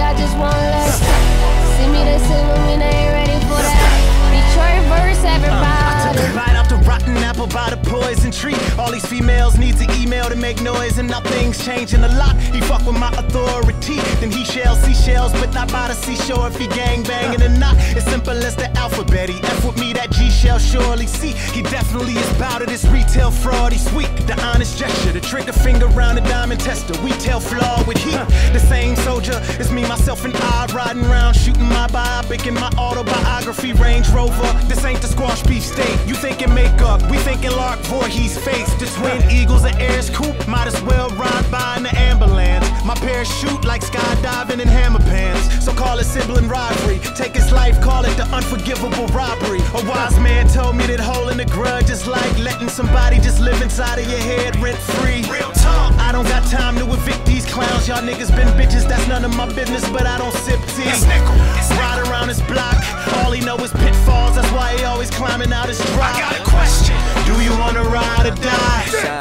I just want less. See me, they say when we ain't ready for that. Detroit verse, everybody. I took a bite out the rotten apple by the poison tree. All these females needs an email to make noise, and now things changing a lot. He fuck with my authority, then he shells seashells, but not by the seashore. If he gang banging or not, it's simple as the alphabet. He F with me, that G shall surely see. He definitely is bout of this retail fraud. He's sweet, the honest gesture, the trigger finger round the diamond tester. We tell flaw with heat. The same soldier is me, myself, and I riding around shooting my biopic in my autobiography Range Rover. This ain't the squash beef steak. You thinking makeup, we thinking Lark Voorhees face. The twin eagles and airs coupe, might as well ride by in the ambulance. My parachute like skydiving in hammer pants. So call it sibling rivalry. Take his life, call it the unforgivable robbery. A wise man told me that holding a grudge is like letting somebody just live inside of your head rent free. Real talk. I don't got time to evict these clowns. Y'all niggas been bitches, that's none of my business, but I don't sip tea. Ride around his block, all he know is pitfalls. That's why he always climbing out his drop. I got a question. Do you wanna ride or die?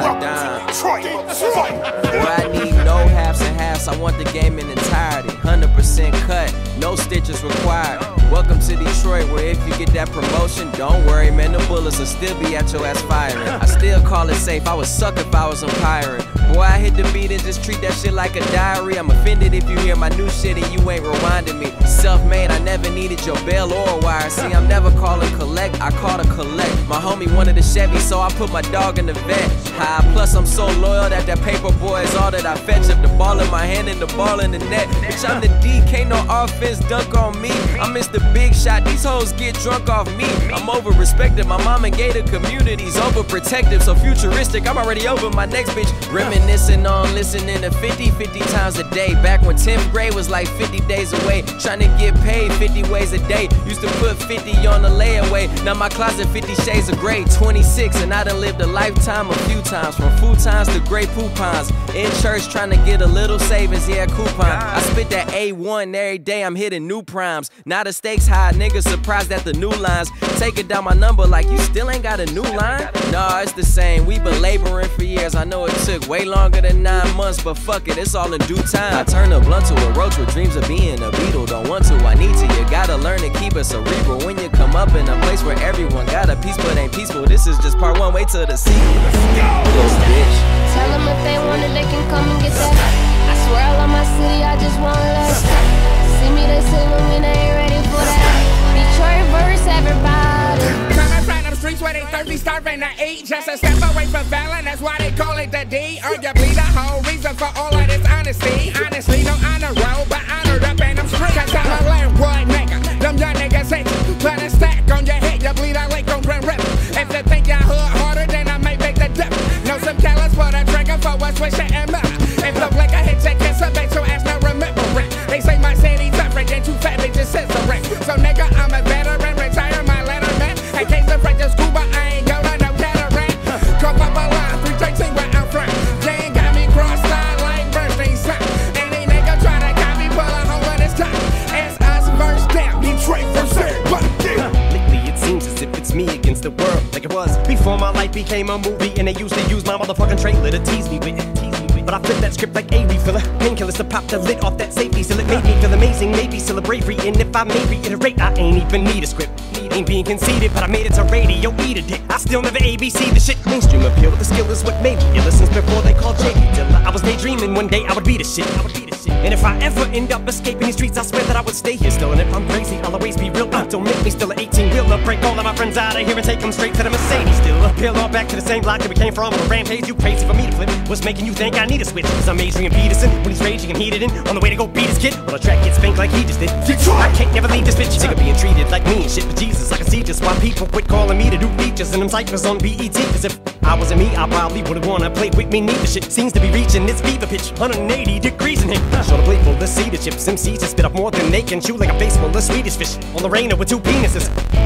Boy, I need no halves and halves. I want the game in entirety. 100% cut, no stitches required. Welcome to Detroit, where if you get that promotion, don't worry, man, the bullets will still be at your ass firing. I still call it safe, I would suck if I was umpiring. Boy, I hit the beat and just treat that shit like a diary. I'm offended if you hear my new shit and you ain't rewinding me. Self-made, I never needed your bell or a wire. See, I'm never calling collect, I call to collect. My homie wanted a Chevy, so I put my dog in the vet. High, plus I'm so loyal that paper boy is all that I fetch. Up the ball in my hand and the ball in the net. Bitch, I'm the D, can't no offense dunk on me. I miss the big shot, these hoes get drunk off me. I'm over-respected, my mom and gated communities overprotective, so futuristic, I'm already over my next bitch. Reminiscing on listening to 50 times a day. Back when 10th grade was like 50 days away. Trying to get paid 50 ways a day. Used to put 50 on the layaway. Now my closet 50 shades of gray. 26 and I done lived a lifetime a few times. From futons to gray poupons. In church trying to get a little savings, yeah, coupon. I spit that A1 every day, I'm hitting new primes. Now the stakes high, niggas surprised at the new lines. Taking down my number like you still ain't got a new line? Nah, it's the same, we been laboring for years. I know it took way longer than 9 months, but fuck it, it's all in due time. I turn a blunt to a roach with dreams of being a beetle. Don't want to, I need to, you gotta learn to keep it cerebral. When you come up in a place where everyone got a piece but ain't peaceful, this is just part one, wait till the sequel. Little bitch. Tell them if they want it, they can come and get that. I swear I love my city, I just want less. See me, they say when we ain't ready for that. Detroit verse, everybody. Coming from them streets where they thirsty, starving to eat. Just a step away from Fallon, that's why they call it the D. Arguably the whole reason for all of this honesty. Honestly, no honor roll, but honored up in them streets. Cause I'm a landlord nigga, them young niggas hate you. Put a stack on your head, you bleed out like on Grand River. If you think your hood harder, then I may make the dip. Know some callous for the trigger for a switch and murder. If the liquor hit your kiss, I bet your ass not remembering. They say my city's different, than too fat, they just censoring. So nigga, I'm a veteran, retire my letterman. In case the French is cool, but I ain't going no cataract. Cup up a line, 313 where I'm from. Jane got me cross-eyed like birthday sign. Any nigga try to copy, pull a hole in his top. It's us versus them, Detroit versus everybody. Lately it seems as if it's me against the world, like it was before my life became a movie. And they used to use my motherfucking trailer to tease me with. But I flip that script like a refiller. Painkillers to pop the lid off that safety. Still it made me feel amazing, maybe still a bravery. And if I may reiterate, I ain't even need a script. Ain't being conceited, but I made it to radio, eat a dick. I still never ABC the shit. Mainstream appeal, but the skill is what made me. Ever since before they called J.D. Dilla, I was daydreaming one day I would be the shit. And if I ever end up escaping these streets, I swear that I would stay here still. And if I'm crazy, I'll always be real. Don't make me still an 18-wheeler. Break all of my friends out of here and take them straight to the Mercedes. Still peel all back to the same block that we came from on a rampage. You crazy for me to flip? What's making you think I need a switch? Cause I'm Adrian Peterson when he's raging and heated in on the way to go beat his kid. Well, the track gets spanked like he just did. Detroit! I can't never leave this bitch. Sick of being treated like me and shit. But Jesus, I can see just why people quit calling me to do features and them cyphers on BET. Cause if I wasn't me, I probably would've wanna play with me. Neither shit seems to be reaching its fever pitch. 180 degrees in here. Show the playful, the cedar chips. MCs to spit up more than they can chew like a face full of Swedish fish. On the rainer with 2 penises.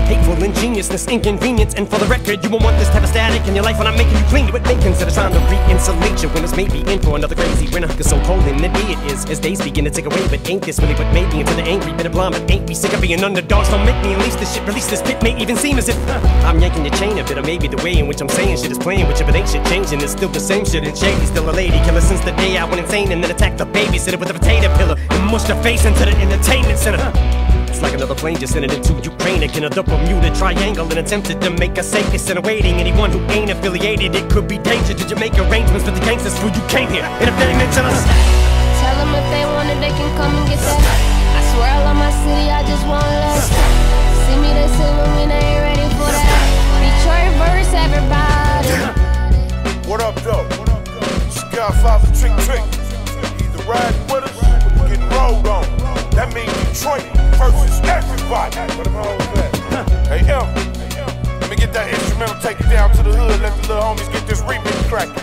Hateful ingeniousness, inconvenience, and for the record, you won't want this type of static in your life when I'm making you clean to it. Make consider trying to re-insulate your winners, maybe in for another crazy winter. Cause so cold in the day it is, as days begin to take away. But ain't this really what made me into the angry, bitter blonde? But ain't we sick of being underdogs? Don't make me unleash this shit, release this pit. May even seem as if I'm yanking your chain a bit, or maybe the way in which I'm saying shit is playing with you, but ain't shit changing. It's still the same shit, and Shady's still a lady killer since the day I went insane and then attacked the babysitter with a potato pillar and mushed her face into the entertainment center. It's like another plane just sent it into Ukraine again, the Bermuda Triangle, and attempted to make us safe. It's awaiting anyone who ain't affiliated. It could be danger. Did you make arrangements with the gangsters before you came here? And if they mention us, Tell them if they want it, they can come and get that. I swear I love my city, I just want less. See me, they say when we ain't ready for that. Detroit verse, everybody. What up, though? Godfather trick. Either riding with us or getting rolled on. That means Detroit versus everybody. What am I on that? Hey, M, let me get that instrumental, take it down to the hood, let the little homies get this remix cracking.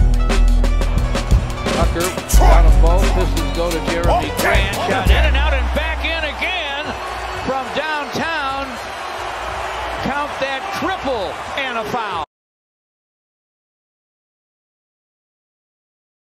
Tucker down them both. Pistons go to Jerami. Grand shot in and out and back in again from downtown. Count that triple and a foul.